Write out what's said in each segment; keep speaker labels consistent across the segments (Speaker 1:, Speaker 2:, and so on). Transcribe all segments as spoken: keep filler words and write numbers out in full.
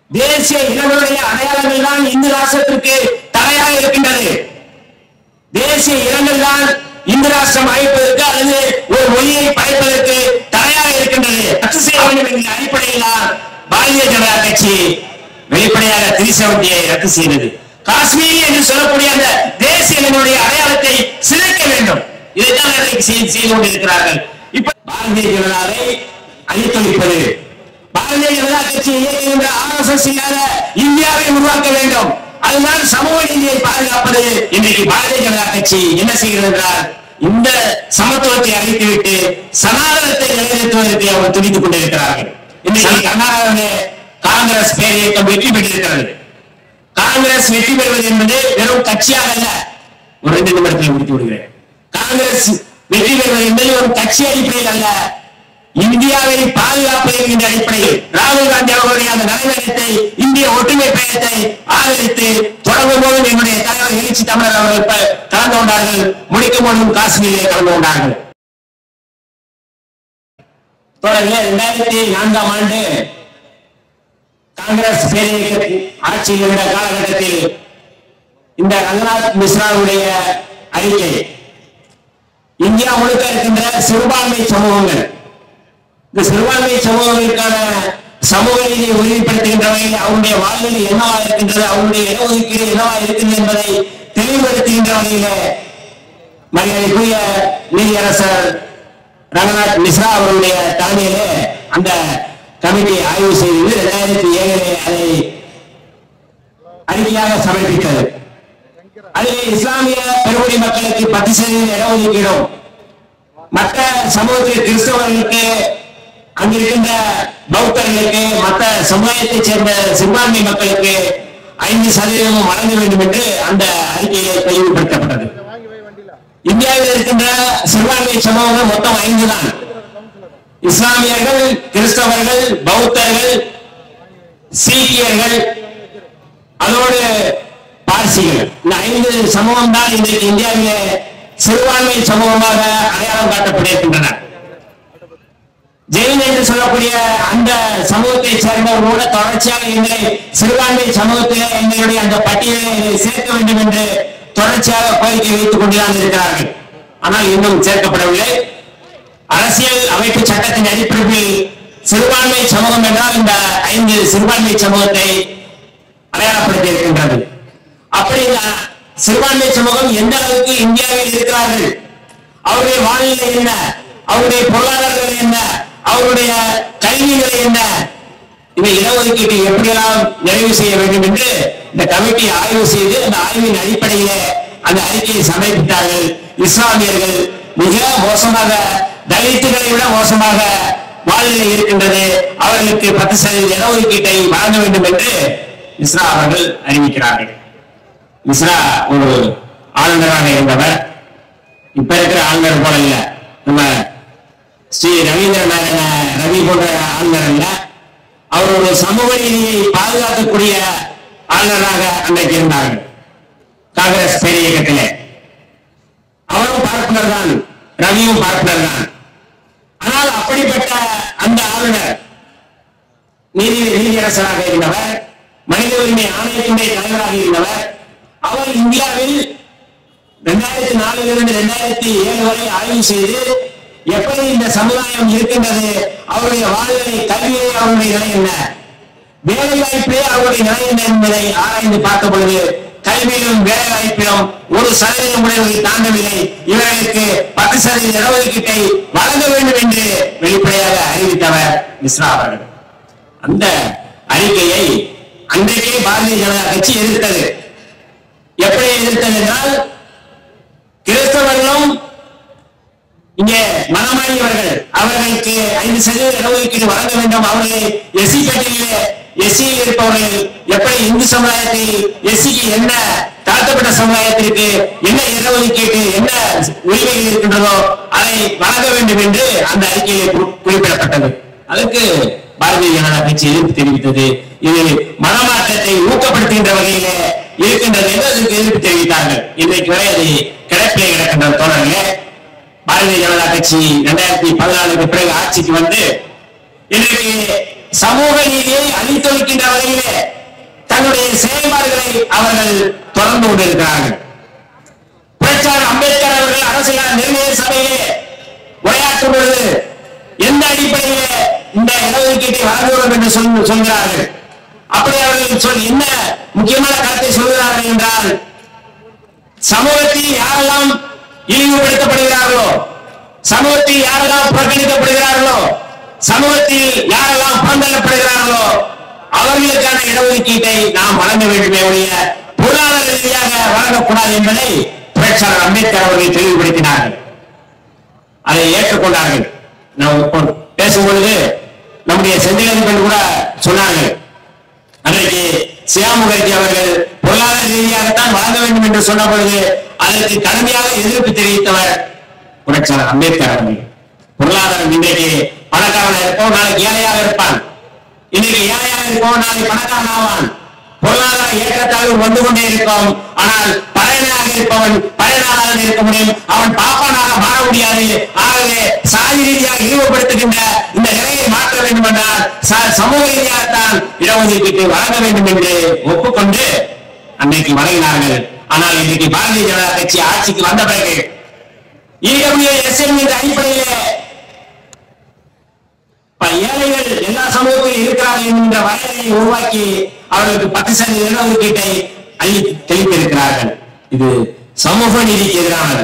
Speaker 1: தேசிய இனங்களுடைய அடையாளங்கள் தான் இந்து ராஷ்டிரத்திற்கு தடையாக இருக்கின்றது. தேசிய இனங்கள் தான் இந்து ராஷ்டிரம் அமைப்பதற்கு அல்லது ஒரு மொழியை படைப்பதற்கு தடையாக இருக்கின்றது. ரத்து செய்ய வேண்டும் என்கிற அடிப்படையில் பாரதிய ஜனதா கட்சி வெளிப்படையாக த்ரீ செவன்டியை ரத்து செய்தது. காஷ்மீரி என்று சொல்லக்கூடிய அந்த தேசிய இனங்களுடைய அடையாளத்தை சிதைக்க வேண்டும். இதைத்தான் செய்து கொண்டிருக்கிறார்கள். இப்ப பாரதிய ஜனதாவை அழித்தொழிப்பது, பாரதிய ஜனதா கட்சி இயக்குகின்ற ஆர் எஸ் எஸ் இல்லாத இந்தியாவை உருவாக்க வேண்டும். அதுதான் சமூக நீதியை பாதுகாப்பது. இன்றைக்கு பாரதிய ஜனதா கட்சி என்ன செய்கிறது என்றால், இந்த சமத்துவத்தை அழித்துவிட்டு சனாதனத்தை நிலைநிறுத்துவதற்கு அவர் துணித்துக் கொண்டிருக்கிறார்கள். இன்றைக்கு கர்நாடகாவிலே காங்கிரஸ் பேர் இயக்கம் வெற்றி பெற்றிருக்கிறது. காங்கிரஸ் வெற்றி பெறுவது என்பது வெறும் கட்சியாக அல்ல. ஒரு ரெண்டு நிமிடத்தில் முடித்து விடுகிறேன். காங்கிரஸ் வெற்றி பெறுவது என்பது ஒரு கட்சி அடிப்படையில் அல்ல, இந்தியாவை பாதுகாப்பது என்கின்ற அடிப்படையில் ராகுல் காந்தி அவர்களுடைய அந்த நலவரத்தை, இந்திய ஒற்றுமை பயணத்தை ஆதரித்து தொடங்கும் போதும் என்னுடைய தலைவர் எழுச்சி தமிழர் அவர்கள் கலந்து கொண்டார்கள். முடிக்கும் போதும் காஷ்மீரிலே கலந்து கொண்டார்கள். தொடர்ந்து இரண்டாயிரத்தி நான்காம் ஆண்டு காங்கிரஸ் பேரியக்க ஆட்சியில் இருந்த காலகட்டத்தில் இந்த ரங்கநாத் மிஸ்ராவுடைய அறிக்கை, இந்தியா முழுக்க இருக்கின்ற சிறுபான்மை சமூகங்கள், இந்த சிறுபான்மை சமூகங்களுக்கான சமூக நீதியை உறுதிப்படுத்துகின்ற வகையில் அவருடைய வாழ்நிலை என்னவா இருக்கின்றது, அவருடைய இடஒதுக்கீடு என்னவா இருக்கின்றது என்பதை தெளிவுபடுத்துகின்ற வகையில மரியாதைக்குரிய நீதியரசர் ரங்கநாத் மிஸ்ரா அவருடைய தலைமையிலே அந்த கமிட்டி ஆய்வு செய்து இரண்டாயிரத்தி ஏழிலே அதை அறிக்கையாக சமர்ப்பித்தது. அதில் இஸ்லாமிய பெருங்குடி மக்களுக்கு பத்து சதவீத இடஒதுக்கீடும், மற்ற சமூகத்தில் கிறிஸ்தவர்களுக்கு, அங்கிருக்கின்ற பௌத்தர்களுக்கு, மற்ற சமுதாயத்தைச் சேர்ந்த சிறுபான்மை மக்களுக்கு ஐந்து சதவீதம் வழங்க வேண்டும் என்று அந்த அறிக்கையிலே தெளிவுபடுத்தப்பட்டது. இந்தியாவில் இருக்கின்ற சிறுபான்மை சமூகங்கள் மொத்தம் ஐந்து தான். இஸ்லாமியர்கள், கிறிஸ்தவர்கள், பௌத்தர்கள், சீக்கியர்கள், அதோடு பார்சிகள். இந்த ஐந்து சமூகம் தான் இன்றைக்கு இந்தியாவிலே சிறுபான்மை சமூகமாக அடையாளம் காட்டப்பட்டிருக்கின்றன. ஜெயின் என்று சொல்லக்கூடிய அந்த சமூகத்தை சேர்ந்தவர்களோட தொடர்ச்சியாக எங்களை சிறுபான்மை சமூகத்திலே எங்களுடைய அந்த பட்டியலை சேர்க்க வேண்டும் என்று தொடர்ச்சியாக கோரிக்கை வைத்துக் கொண்டுதான் இருக்கிறார்கள். ஆனால் இன்னும் சேர்க்கப்படவில்லை. அரசியல் அமைப்பு சட்டத்தின் அடிப்படையில் சிறுபான்மை சமூகம் என்றால் இந்த ஐந்து சிறுபான்மை சமூகத்தை அடையாளப்படுத்தி இருக்கின்றது. அப்படி சிறுபான்மை சமூகம் எந்த அளவுக்கு இந்தியாவில் இருக்கிறார்கள், அவருடைய வாழ்நிலை என்ன, அவருடைய பொருளாதார நிலை என்ன, அவருடைய கல்வி நிலை என்ன, இதை இடஒதுக்கீட்டை எப்படியெல்லாம் நிறைவு செய்ய வேண்டும் என்று இந்த கமிட்டி ஆய்வு செய்து அந்த ஆய்வின் அடிப்படையில் அந்த அறிக்கையை சமர்ப்பித்தார்கள். இஸ்லாமியர்கள் மிக மோசமாக, தலித்துகளை விட மோசமாக வாழ்நிலை இருக்கின்றது, அவர்களுக்கு பத்து சதவீத இடஒதுக்கீட்டை வழங்க வேண்டும் என்று மிஸ்ரா அவர்கள் அறிவிக்கிறார்கள். மிஸ்ரா ஒரு ஆளுநராக இருந்தவர். இப்ப இருக்கிற ஆளுநர் போல இல்ல, நம்ம ஸ்ரீ ரவீந்திர நாராயண ரவி போன்ற ஆளுநர் அல்ல. அவர் ஒரு சமூக நீதியை பாதுகாக்கக்கூடிய ஆளுநராக அன்றைக்கு இருந்தார்கள் காங்கிரஸ் பேர் இயக்கத்திலே. அவரும் பார்ப்பனர் தான், ரவியும் பார்ப்பனர் தான். ஆனால் அப்படிப்பட்ட அந்த ஆளுநர் நீதி நீதியரசராக இருந்தவர், மனித உரிமை ஆணையத்தினுடைய தலைவராக இருந்தவர். அவர் இந்தியாவில் இரண்டாயிரத்தி நாலில் இருந்து இரண்டாயிரத்தி ஏழு வரை ஆய்வு செய்து எப்படி இந்த சமுதாயம் இருக்கின்றது, அவருடைய வாழ்நிலை, கல்வியை, அவருடைய நிலை என்ன, வேலை வாய்ப்பிலே அவருடைய நிலை என்ன என்பதை ஆராய்ந்து பார்த்த பொழுது கல்வியிலும் வேலை வாய்ப்பிலும் ஒரு சதவீதம் உடையவர்கள் தாண்டவில்லை. இவர்களுக்கு பத்து சதவீத இடஒதுக்கீட்டை வழங்க வேண்டும் என்று வெளிப்படையாக அறிவித்தவர் மிஸ்ரா அவர்கள். அந்த அறிக்கையை அன்றைக்கே பாரதிய ஜனதா கட்சி எதிர்த்தது. எப்படி எதிர்த்தது என்றால், கிறிஸ்தவர்களும் இங்கே மனமாறியவர்கள், அவர்களுக்கு ஐந்து சதவீத இடஒதுக்கீடு வழங்க வேண்டும். அவர்களை எஸ்சி பட்டியலிலே எஸ்சியில் இருப்பவர்கள் எப்படி இந்து சமுதாயத்தில் எஸ்சிக்கு என்ன, தாழ்த்தப்பட்ட சமுதாயத்திற்கு என்ன இடஒதுக்கீடு, என்ன உரிமைகள் இருக்கின்றதோ அதை வழங்க வேண்டும் என்று அந்த அறிக்கையில் குறிப்பிடப்பட்டது. அதற்கு பாரதிய ஜனதா கட்சி எதிர்ப்பு தெரிவித்தது. இது மனமாற்றத்தை ஊக்கப்படுத்துகின்ற வகையிலே இருக்கின்றது என்று அதற்கு எதிர்ப்பு தெரிவித்தார்கள். இன்றைக்கு வரை அது கிடப்பிலே கிடக்கின்ற தோழர்களே, பாரதிய ஜனதா கட்சி இரண்டாயிரத்தி பதினாலுக்கு பிறகு ஆட்சிக்கு வந்து இன்றைக்கு சமூக நீதியை அளித்தொழிக்கின்ற வகையிலே தன்னுடைய செயல்பாடுகளை அவர்கள் தொடர்ந்து கொண்டிருக்கிறார்கள். புரட்சியாளர் அம்பேத்கர் அவர்கள் அரசியல் நிர்ணய சபையிலே உரையாற்றும் பொழுது எந்த அடிப்படையிலே இந்த இடஒதுக்கீட்டை வழங்குவோம் என்று சொல்கிறார்கள். அப்படி அவர்கள் சொல் என்ன முக்கியமான கருத்தை சொல்கிறார்கள் என்றால், சமூகத்தில் யாரெல்லாம் இழிவுபடுத்தப்படுகிறார்களோ, சமூகத்தில் யாரெல்லாம் புறக்கணிக்கப்படுகிறார்களோ, சமூகத்தில் யாரெல்லாம் புறந்தள்ளப்படுகிறார்களோ அவர்களுக்கான இடஒதுக்கீட்டை நாம் வழங்க வேண்டுமே ஒழிய பொருளாதார ரீதியாக வழங்கக்கூடாது என்பதை புரட்சியாளர் அம்பேத்கர் அவர்கள் தெளிவுபடுத்தினார்கள். அதை ஏற்றுக்கொண்டார்கள். நாம் பேசும்பொழுது நம்முடைய செந்திலன் கூட சொன்னார்கள், அன்றைக்கு சியா முகர்ஜி அவர்கள் பொருளாதார ரீதியாகத்தான் வழங்க வேண்டும் என்று சொன்ன பொழுது அதற்கு கடுமையாக எதிர்ப்பு தெரிவித்தவர் புரட்சியாளர் அம்பேத்கர் அவர்கள். பொருளாதாரம் இன்றைக்கு பணக்காரனாக இருப்போம், நாளைக்கு ஏழையாக இருப்பான். இன்னைக்கு ஏழையாக இருப்போம், நாளை பணக்காரன் ஆவான். பொருளாதார ஏற்றத்தாழ்வு வந்து கொண்டே இருக்கும். ஆனால் பழையனாக இருப்பவன் பழையனாக இருக்க முடியும், அவன் பாப்பானாக மாற முடியாது. ஆகவே சாதி ரீதியாக இழிவுபடுத்துகின்ற இந்த நிலையை மாற்ற வேண்டும் என்றால் சமூக ரீதியாகத்தான் இடஒதுக்கீட்டை வழங்க வேண்டும் என்று ஒப்புக்கொண்டு அன்றைக்கு வழங்கினார்கள். ஆனால் இன்றைக்கு பாரதிய ஜனதா கட்சி ஆட்சிக்கு வந்த பிறகு இடபிள்யூஎஸ் என்ற அடிப்படையிலே ஏழைகள் எல்லா சமூகத்திலும் இருக்கிறார்கள் என்கின்ற வரையறையை உருவாக்கி அவர்களுக்கு பத்து சதவீத இடஒதுக்கீட்டை அள்ளி தெளித்திருக்கிறார்கள். இது சமூக நீதிக்கு எதிரானது.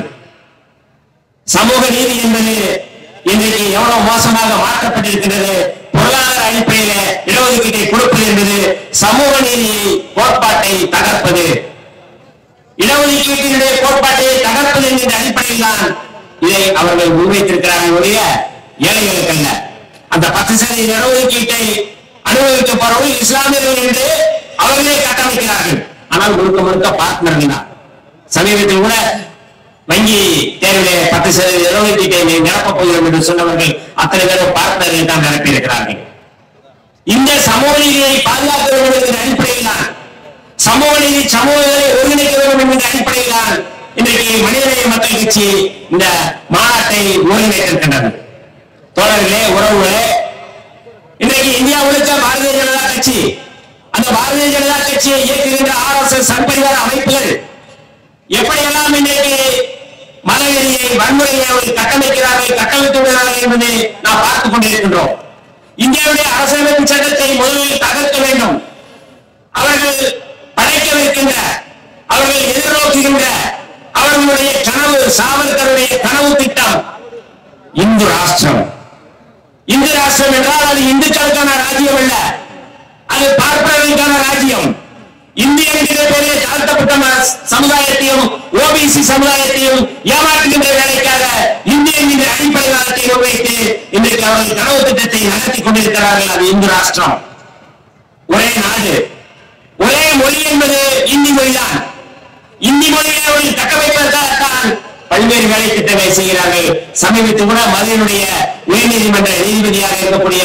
Speaker 1: சமூக நீதி என்பது இன்றைக்கு எவ்வளவு மோசமாக மாற்றப்பட்டிருக்கிறது. பொருளாதார அடிப்படையில இடஒதுக்கீட்டை கொடுப்பது என்பது சமூக நீதி கோட்பாட்டை தகர்ப்பது. இடஒதுக்கீட்டினுடைய கோட்பாட்டை தகர்ப்பது என்கின்ற அடிப்படையில் தான் இதை அவர்கள் முன்வைத்திருக்கிறார்கள் ஒழிய ஏழைகளுக்கு அல்ல. அந்த பத்து சதவீத இடஒதுக்கீட்டை அனுபவிக்கப்படுவது இஸ்லாமியர்கள் என்று அவர்களே கட்டமைக்கிறார்கள். ஆனால் முழுக்க முழுக்க பார்ட்னர்கள் தான். சமீபத்தில் கூட வங்கி தேர்விலே பத்து சதவீத இடஒதுக்கீட்டை நிரப்பப் போகிறோம் என்று சொன்னவர்கள் அத்தனை பேரும் பார்ட்னர்கள் தான் நிரப்பியிருக்கிறார்கள். இந்த சமூக நீதியை பாதுகாக்க வேண்டும் என்கிற அடிப்படையில் தான், சமூக நீதி சமூகங்களை ஒருங்கிணைக்க வேண்டும் என்கிற அடிப்படையில் தான் இன்றைக்கு மனிதநேய மக்கள் கட்சி இந்த மாநாட்டை ஒருங்கிணைத்திருக்கின்றது. தோழர்களே, உறவுகளே, இன்றைக்கு இந்தியா முழுக்க பாரதிய ஜனதா கட்சி, அந்த பாரதிய ஜனதா கட்சியை இயக்குகின்ற ஆர் எஸ் எஸ் சன்பரிவார அமைப்புகள் எப்படியெல்லாம் இன்றைக்கு மதவெறியை வன்முறையை அவர்கள் கட்டமைக்கிறார்கள், கட்டமைத்து விடுகிறார்கள் என்பதை நாம் பார்த்துக் கொண்டிருக்கின்றோம். இந்தியாவுடைய அரசியலமைப்பு சட்டத்தை முதலில் தகர்க்க வேண்டும். அவர்கள் படைக்கவிருக்கின்ற, அவர்கள் எதிர்நோக்குகின்ற அவர்களுடைய கனவு, சாவர்கருடைய கனவு திட்டம் இந்து ராஷ்டிரம். இந்து ராஷ்டிரம் என்றால் அது இந்துக்களுக்கான ராஜ்யம் அல்ல, அது பார்ப்பனர்களுக்கான ராஜ்யம். இந்திய பேரிலே தாழ்த்தப்பட்ட சமுதாயத்தையும் ஓபிசி சமுதாயத்தையும் ஏமாற்றுகின்ற வேலைக்காக இந்திய என்கின்ற அடிப்படைவாதத்தை வைத்து இன்றைக்கு அவர்கள் கனவு திட்டத்தை நடத்தி கொண்டிருக்கிறார்கள். அது இந்து ராஷ்டிரம், ஒரே நாடு, ஒரே மொழி என்பது இந்தி மொழிதான். இந்தி மொழியை அவர்கள் கட்டமைப்பதற்காகத்தான் பல்வேறு வேலை திட்டங்களை செய்கிறார்கள். சமீபத்தில் கூட மதுரையினுடைய உயர்நீதிமன்ற நீதிபதியாக இருக்கக்கூடிய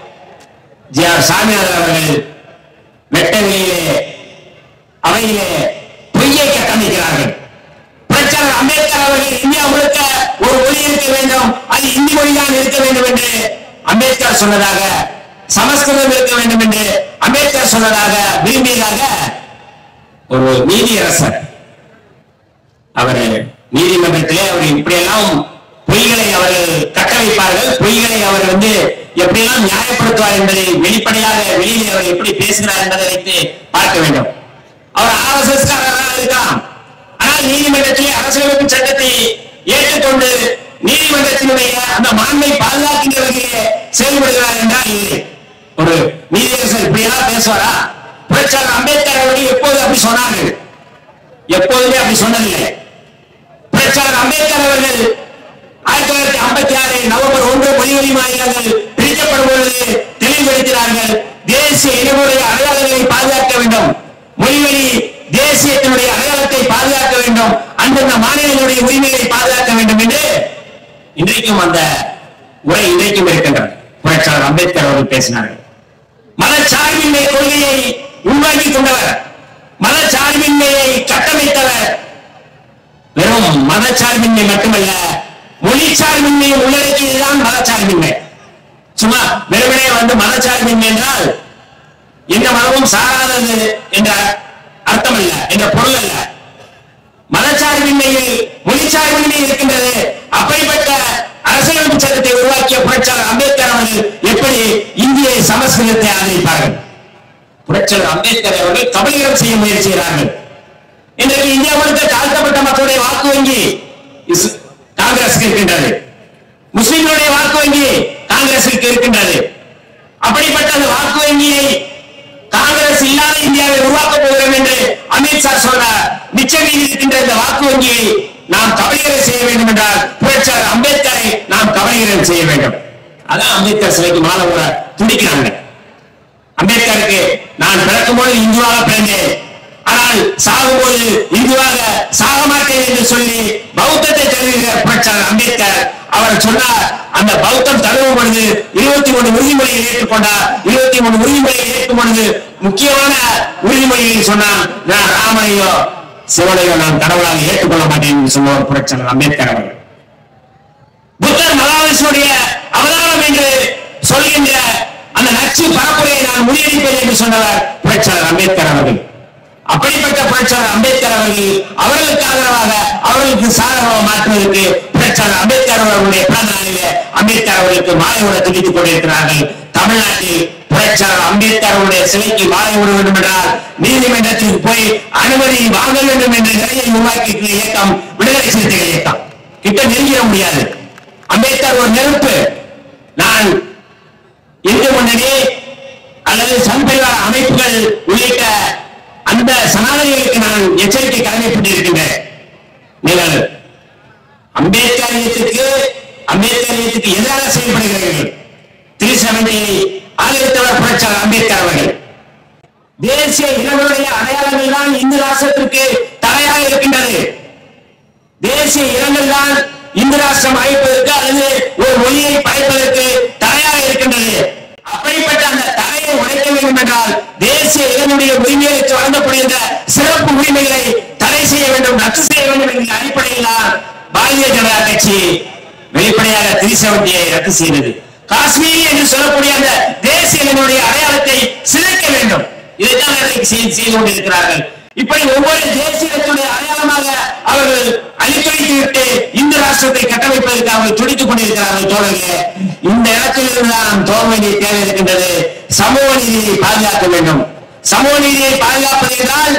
Speaker 1: ஜி ஆர் சாமிநாதன் அவர்கள் வெட்டவெளியிலே அவையிலே பொய்யை கட்டமைக்கிறார்கள். புரட்சியாளர் அம்பேத்கர் அவர்கள் இந்தியா முழுக்க ஒரு மொழி இருக்க வேண்டும், அது இந்தி மொழிதான் இருக்க வேண்டும் என்று அம்பேத்கர் சொன்னதாக, சமஸ்கிருதம் இருக்க வேண்டும் என்று அம்பேத்கர் சொன்னதாக விரும்பியதாக ஒரு நீதியரசர் அவர் நீதிமன்றத்திலே அவர் இப்படியெல்லாம் பொய்களை அவர்கள் கட்டமைப்பார்கள், பொய்களை அவர் வந்து எப்படியெல்லாம் நியாயப்படுத்துவார் என்பதை வெளிப்படையாக வெளியில் அவர் எப்படி பேசுகிறார் என்பதை வைத்து பார்க்க வேண்டும். அவர் ஆர் எஸ் எஸ் காரராக இருக்கலாம், ஆனால் நீதிமன்றத்திலே அரசியலமைப்பு சட்டத்தை ஏற்றுக்கொண்டு நீதிமன்றத்தினுடைய அந்த மாண்பை பாதுகாக்கின்ற வகையிலே செயல்படுகிறார் என்றால் இல்லை. ஒரு நீதியரசர் இப்படியெல்லாம் பேசுவாரா? புரட்சியாளர் அம்பேத்கர் அவர்கள் எப்போது அப்படி சொன்னார்கள்? எப்போதுமே அப்படி சொன்னதில்லை. புரட்சியாளர் அம்பேத்கர் அவர்கள் ஆயிரத்தி தொள்ளாயிரத்தி ஐம்பத்தி ஆறு நவம்பர் ஒன்று மொழிவழி மாநிலங்கள் பிரிக்கப்படும் பொழுது தெளிவுபடுத்தினார்கள். தேசிய இனமுடைய அடையாளங்களை பாதுகாக்க வேண்டும், மொழிவழி தேசியத்தினுடைய அடையாளத்தை பாதுகாக்க வேண்டும், அந்தந்த மாநிலங்களுடைய உரிமைகளை பாதுகாக்க வேண்டும் என்று இன்றைக்கும் அந்த உரை இன்றைக்கும் இருக்கின்றது. புரட்சியாளர் அம்பேத்கர் அவர்கள் பேசினார்கள். மதச்சார்பின்மை கொள்கையை உள்வாங்கிக் கொண்டவர், மதச்சார்பின்மையை கட்டமைத்தவர். வெறும் மதச்சார்பின்மை மட்டுமல்ல, மொழி சார்பின்மையை உள்ளடக்கியதுதான் மதச்சார்பின்மை. சும்மா வெறுமனே வந்து மதச்சார்பின்மை என்றால் எந்த மதமும் சாராதது என்ற அர்த்தம் அல்ல, என்ற பொருள் அல்ல. மதச்சார்பின்மையில் மொழிச்சார்பின்மை இருக்கின்றது. அப்படிப்பட்ட அரசியலமைப்பு சட்டத்தை உருவாக்கிய புரட்சியாளர் அம்பேத்கர் அவர்கள் எப்படி இந்திய சமஸ்கிருதத்தை ஆதரிப்பார்கள்? புரட்சியாளர் அம்பேத்கர் அவர்கள் கபலீகரம் செய்ய முயற்சி செய்கிறார்கள். இன்றைக்கு இந்தியா முழுக்க தாழ்த்தப்பட்ட மக்களுடைய வாக்கு வங்கி காங்கிரசுக்கு இருக்கின்றது, முஸ்லிம்களுடைய வாக்கு வங்கி காங்கிரசுக்கு இருக்கின்றது. அப்படிப்பட்ட அந்த வாக்கு வங்கியை காங்கிரஸ் இல்லாத இந்தியாவை உருவாக்கப் போகிறோம் என்று அமித்ஷா சொல்றார். மிச்சம் இருக்கின்ற இந்த வாக்கு வங்கியை நாம் கபலீகரம் செய்ய வேண்டும் என்றால் புரட்சியாளர் அம்பேத்கரை நாம் கபலீகரம் செய்ய வேண்டும். அதான் அம்பேத்கர் சிலைக்கு மாலை போட துடிக்கிறாங்க. அம்பேத்கருக்கு நான் பிறக்கும்போது இந்துவாக பிறந்தேன், ஆனால் சாகும்போது இந்துவாக சாக மாட்டேன் என்று சொல்லி பௌத்தத்தை தழுவுகிற புரட்சியாளர் அம்பேத்கர் அவர் சொன்னார். அந்த பௌத்தம் தழுவும் பொழுது இருபத்தி மூணு உறுதிமொழியை ஏற்றுக்கொண்டார். இருபத்தி மூணு உறுதிமொழியை ஏற்கும் பொழுது முக்கியமான உறுதிமொழியை சொன்னார், நான் ராமனையோ சிவனையோ நான் கடவுளாக ஏற்றுக்கொள்ள மாட்டேன் என்று சொன்னார் புரட்சியாளர் அம்பேத்கர் அவர்கள். புத்தர் மகாவிஷ்ணுடைய அவதாரம் என்று சொல்கின்ற அந்த நச்சு பரப்புரையை நான் முறியடிப்பேன் என்று சொன்னவர் புரட்சியாளர் அம்பேத்கர் அவர்கள். அப்படிப்பட்ட புரட்சியாளர் அம்பேத்கர் அவர்கள் அவர்களுக்கு ஆதரவாக அவர்களுக்கு சாதகமாக மாற்றுவதற்கு புரட்சியாளர் அம்பேத்கர் அவர்களுடைய பிறந்த நாளிலே அம்பேத்கர் அவர்களுக்கு மாலையோட துடித்துக் கொண்டிருக்கிறார்கள். தமிழ்நாட்டில் புரட்சியாளர் அம்பேத்கர் அவருடைய சிலைக்கு மாலை விட வேண்டும் என்றால் நீதிமன்றத்தில் போய் அனுமதி வாங்க வேண்டும் என்ற நிலையை உருவாக்கி இயக்கம் விடுதலை சிறுத்தைகள் இயக்கம் கிட்ட நெருங்கிட முடியாது. அம்பேத்கர் ஒரு நெருப்பு. நான் இந்து முன்னணி அல்லது சன்பரிவார அமைப்புகள் உள்ளிட்ட அந்த சனாதனிகளுக்கு நான் எச்சரிக்கை கடமைப்பட்டிருக்கின்றேன். நீங்கள் அம்பேத்கரியத்துக்கு அம்பேத்கரியத்துக்கு எதிராக செயல்படுகிறீர்கள். திருச்சபையை ஆதரித்தவர் புரட்சியாளர் அம்பேத்கர் அவர்கள். தேசிய இனங்களுடைய அடையாளங்கள் தான் இந்து ராஷ்டிரத்திற்கு தடையாக இருக்கின்றது. தேசிய இனங்கள் தான் இந்து ராஷ்டிரம் அமைப்பதற்கு அல்லது ஒரு மொழியை படைப்பதற்கு தடையாக இருக்கின்றது. அப்படிப்பட்ட அந்த தடையை உடைக்க வேண்டும் என்றால் தேசிய இனங்களுடைய உரிமைகளுக்கு வழங்கப்படுகின்ற சிறப்பு உரிமைகளை தடை செய்ய வேண்டும், ரத்து செய்ய வேண்டும் என்ற அடிப்படையில் பாரதிய ஜனதா கட்சி வெளிப்படையாக திருச்சபையை ரத்து செய்தது. காஷ்மீர் என்று சொல்லக்கூடிய அந்த தேசிய இனங்களுடைய அடையாளத்தை சிதைக்க வேண்டும். இதைத்தான் செய்து கொண்டிருக்கிறார்கள். இப்படி ஒவ்வொரு தேசியத்துடைய அடையாளமாக அவர்கள் அழித்தொழித்துவிட்டு இந்து ராஷ்டிரத்தை கட்டமைப்பதற்கு அவர்கள் துடித்துக் கொண்டிருக்கிறார்கள். தோழர்களே, இந்த இடத்தில் இருந்து நாம் தோற வேண்டிய தேவை இருக்கின்றது. சமூக நீதியை பாதுகாக்க வேண்டும். சமூக நீதியை பாதுகாப்பது என்றால்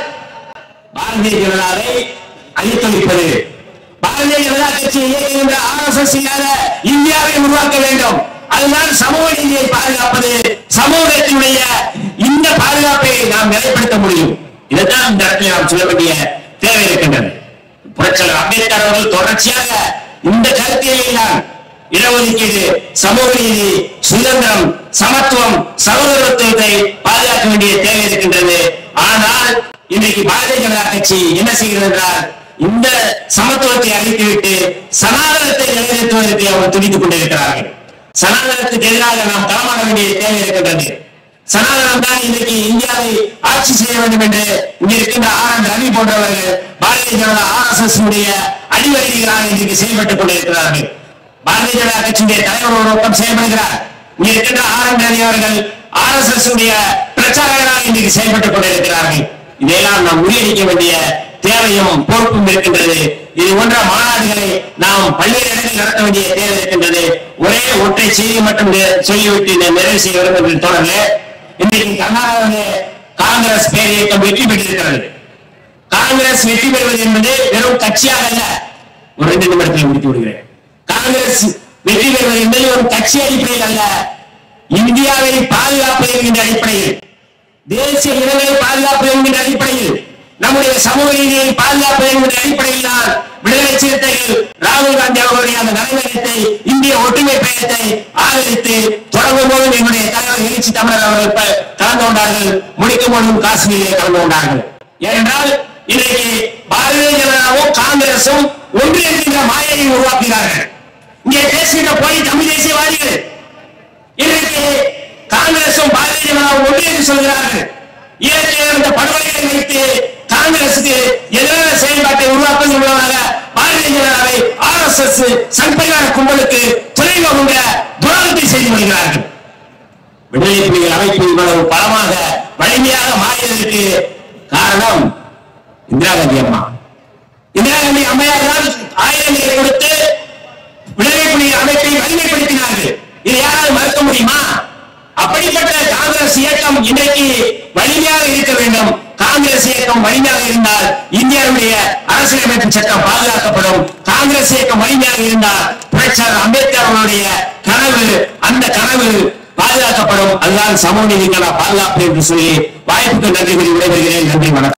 Speaker 1: பாரதிய ஜனதாவை அழித்தொழிப்பது. பாரதிய ஜனதா கட்சியை இயக்குகின்ற ஆர் எஸ் எஸ் இல்லாத இந்தியாவை உருவாக்க வேண்டும். அதுதான் சமூக நீதியை பாதுகாப்பது. சமூகத்தினுடைய இந்த பாதுகாப்பை நாம் நிலைப்படுத்த முடியும். இதைத்தான் இந்த இடத்துல நாம் சொல்ல வேண்டிய தேவை இருக்கின்றது. புரட்சியாளர் அம்பேத்கர் அவர்கள் தொடர்ச்சியாக இந்த கருத்தியலில் தான் இடஒதுக்கீடு, சமூக நீதி, சுதந்திரம், சமத்துவம், சகோதரத்துவத்தை பாதுகாக்க வேண்டிய தேவை இருக்கின்றது. ஆனால் இன்றைக்கு பாரதிய ஜனதா கட்சி என்ன செய்கிறது என்றால் இந்த சமத்துவத்தை அழித்துவிட்டு சனாதனத்தை நிலைநிறுத்துவதற்கு அவர்கள் துடித்துக் கொண்டிருக்கிறார்கள். சனாதனத்துக்கு எதிராக நாம் களமாட வேண்டிய தேவை இருக்கின்றது. சனாதனம் தான் இன்றைக்கு இந்தியாவை ஆட்சி செய்ய வேண்டும் என்று இங்க இருக்கின்ற ஆர் என் ரவி போன்றவர்கள் Bharatiya Janata R S S அடிவருகிறார் இன்றைக்கு செயல்பட்டுக் கொண்டிருக்கிறார்கள். பாரதிய ஜனதா கட்சியுடைய தலைவர் ஒரு பக்கம் செயல்படுகிறார். இங்க இருக்கின்ற ஆர் என் ரவி அவர்கள் ஆர் எஸ் எஸ் பிரச்சாரகராக இன்றைக்கு செயல்பட்டுக் கொண்டிருக்கிறார்கள். இதையெல்லாம் நாம் முறியடிக்க வேண்டிய தேவையும் பொறுப்பும் இருக்கின்றது. இது போன்ற மாநாடுகளை நாம் பல்வேறு இடங்களில் நடத்த வேண்டிய தேவை இருக்கின்றது. ஒரே ஒற்றை செய்தி மட்டும் சொல்லிவிட்டு நிறைவு செய்ய விரும்புகிற தொடர்ந்து இன்றைக்கு கர்நாடகாவில் காங்கிரஸ் பேர் இயக்கம் வெற்றி பெற்றிருக்கிறது. காங்கிரஸ் வெற்றி பெறுவது என்பது வெறும் கட்சியாக அல்ல. ஒரு ரெண்டு நிமிடத்தில் முடித்து விடுகிறேன். காங்கிரஸ் வெற்றி பெறுவது என்பது ஒரு கட்சி அடிப்படையில் அல்ல, இந்தியாவை பாதுகாப்பது என்கின்ற அடிப்படையில், தேசிய இனங்களை பாதுகாப்பது என்கின்ற அடிப்படையில், நம்முடைய சமூக நீதியை பாதுகாப்பது என்கின்ற அடிப்படையில் தான் விடுதலை சிறுத்தைகள் ராகுல் காந்தி அவர்களுடைய அந்த நடைமுறையத்தை இந்திய ஒற்றுமை பயணத்தை ஆதரித்து தொடங்கும் போதும் என்னுடைய தலைவர் எழுச்சி தமிழர் அவர்கள் கலந்து கொண்டார்கள். முடிக்கும் போதும் காஷ்மீரிலே கலந்து கொண்டார்கள். ஏனென்றால் இன்றைக்கு பாரதிய ஜனதாவும் காங்கிரசும் ஒன்றிணைக்கின்ற மாயையை உருவாக்குகிறார்கள். இங்கே பேசுகின்ற போய் தமிழ் தேசியவாதிகள் இன்றைக்கு காங்கிரசும் பாரதிய ஜனதாவும் ஒன்றிணைந்து சொல்கிறார்கள். ஈழத்தில் இருந்த படுகொலைகளை வைத்து காங்கிரசுக்கு எதிரான செயல்பாட்டை உருவாக்குவதன் மூலமாக பாரதிய ஜனதாவை ஆர் எஸ் எஸ் சங்பரிவார கும்பலுக்கு துணை போகின்ற துரோகத்தை செய்து வருகிறார்கள். விடுதலை புலிகள் அமைப்பு இவ்வளவு பலமாக வலிமையாக மாறியதற்கு காரணம் இந்திரா காந்தி அம்மா. இந்திரா காந்தி அம்மையார் தான் ஆயுதங்களை கொடுத்து விடுதலை புலிகள் அமைப்பை வலிமைப்படுத்தினார்கள். இதை யாராவது மறுக்க முடியுமா? அப்படிப்பட்ட காங்கிரஸ் இயக்கம் இன்றைக்கு வலிமையாக இருக்க வேண்டும். காங்கிரஸ் இயக்கம் வலிமையாக இருந்தால் இந்தியாவுடைய அரசியலமைப்பு சட்டம் பாதுகாக்கப்படும். காங்கிரஸ் இயக்கம் வலிமையாக இருந்தால் புரட்சியாளர் அம்பேத்கர் அவர்களுடைய கனவு, அந்த கனவு பாதுகாக்கப்படும். அதுதான் சமூக நீதிக்கான பாதுகாப்பு என்று சொல்லி வாய்ப்புக்கு நன்றி கூறி விடைபெறுகிறேன். நன்றி, வணக்கம்.